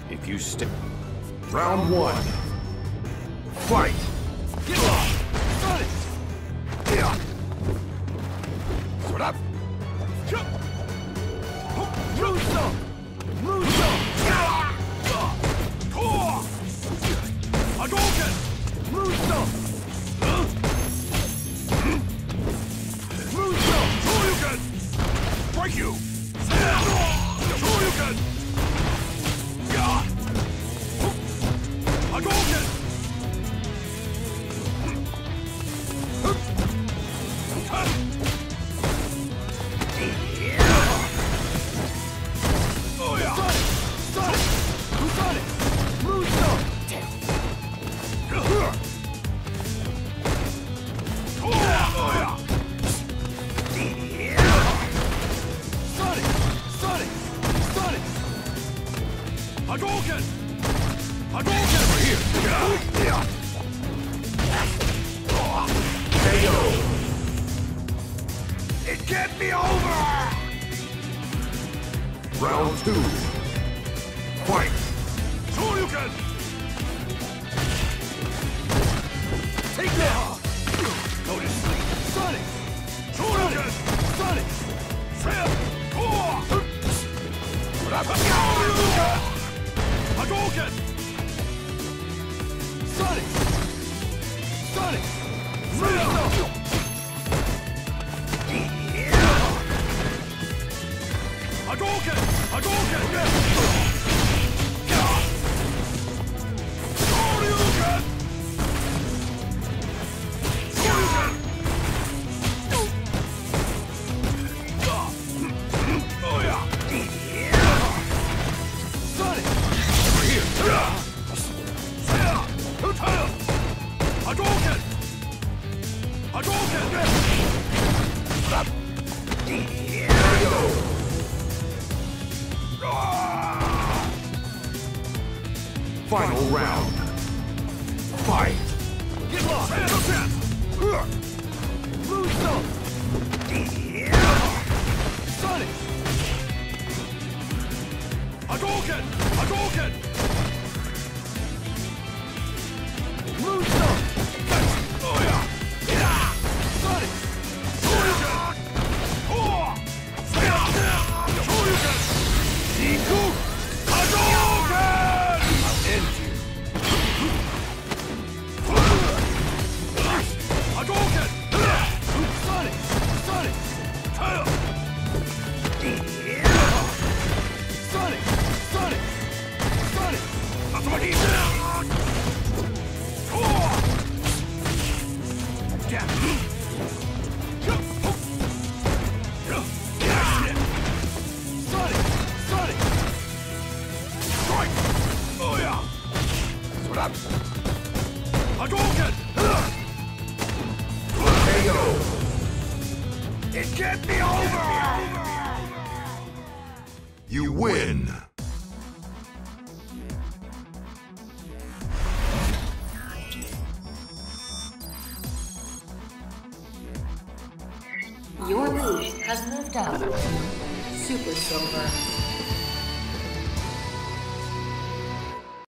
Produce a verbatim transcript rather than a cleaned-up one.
If you stick. Round one. Fight! Get off! Got it! Yeah. Sort up. Muso! Muso! Hadouken! Muso! Muso! Shoryuken! Break you! Shoryuken! Hadouken! Hadouken! Hadouken! Over here! K O! It can't be over! Round two. Fight! Shoryuken! Take that! Go to sleep! Sonic! Shoryuken! Sonic! Trip! Shoryuken! Hadouken! Sonic! Sonic! Muso! Hadouken! Hadouken! Shoryuken! Shoryuken! Oh yeah! Sonic! Over here! Hadouken! Hadouken! Final round. Fight! Get lost! Muso! Sonic! Hadouken! Hadouken! Muso! Oh yeah! Sonic! Shoryuken! Shoryuken! Iku! Hadouken! I'll end you. Hadouken! Sonic! Sonic! Sonic! Sonic! Sonic! Tatsumaki! Sonic! Sonic! Strike! Oh yeah! Sort up! Hadouken! K O! It can't be over! You win! Your boost has moved up. Super Silver.